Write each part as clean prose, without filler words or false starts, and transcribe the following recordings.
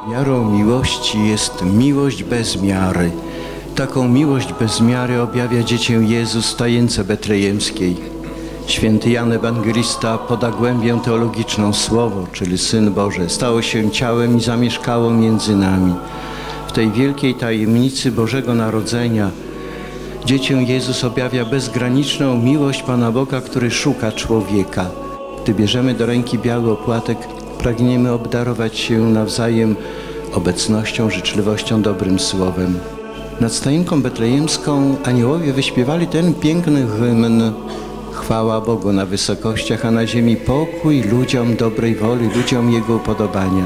Miarą miłości jest miłość bez miary. Taką miłość bez miary objawia dziecię Jezus w tajemnicy betlejemskiej. Święty Jan Ewangelista poda głębię teologiczną. Słowo, czyli Syn Boży, stało się ciałem i zamieszkało między nami. W tej wielkiej tajemnicy Bożego Narodzenia dziecię Jezus objawia bezgraniczną miłość Pana Boga, który szuka człowieka. Gdy bierzemy do ręki biały opłatek, pragniemy obdarować się nawzajem obecnością, życzliwością, dobrym słowem. Nad stajenką betlejemską aniołowie wyśpiewali ten piękny hymn: chwała Bogu na wysokościach, a na ziemi pokój ludziom dobrej woli, ludziom Jego upodobania.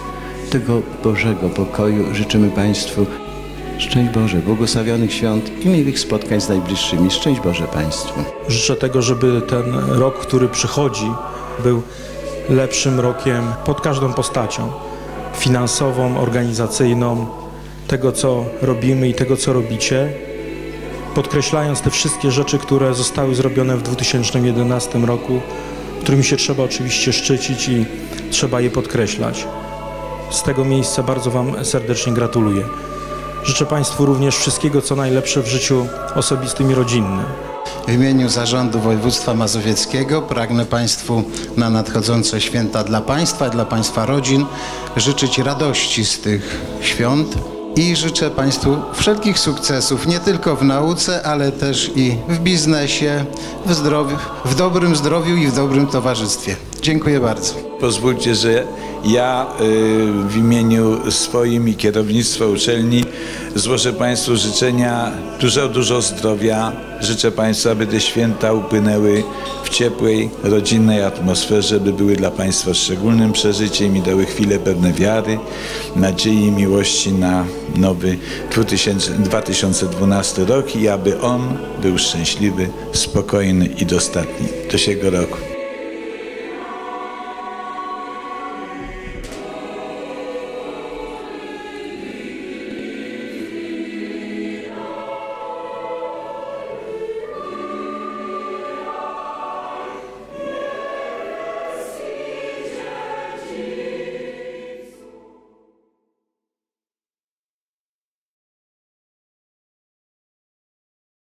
Tego Bożego pokoju życzymy Państwu. Szczęść Boże, błogosławionych świąt i miłych spotkań z najbliższymi. Szczęść Boże Państwu. Życzę tego, żeby ten rok, który przychodzi, był lepszym rokiem pod każdą postacią. Finansową, organizacyjną, tego co robimy i tego co robicie. Podkreślając te wszystkie rzeczy, które zostały zrobione w 2011 roku, którymi się trzeba oczywiście szczycić i trzeba je podkreślać. Z tego miejsca bardzo Wam serdecznie gratuluję. Życzę Państwu również wszystkiego, co najlepsze w życiu osobistym i rodzinnym. W imieniu Zarządu Województwa Mazowieckiego pragnę Państwu na nadchodzące święta dla Państwa rodzin życzyć radości z tych świąt i życzę Państwu wszelkich sukcesów, nie tylko w nauce, ale też i w biznesie, w zdrowiu, w dobrym zdrowiu i w dobrym towarzystwie. Dziękuję bardzo. Pozwólcie, że ja w imieniu swoim i kierownictwa uczelni złożę Państwu życzenia dużo zdrowia. Życzę Państwu, aby te święta upłynęły w ciepłej, rodzinnej atmosferze, by były dla Państwa szczególnym przeżyciem i dały chwilę pewne wiary, nadziei i miłości na nowy 2012 rok i aby on był szczęśliwy, spokojny i dostatni do siego roku.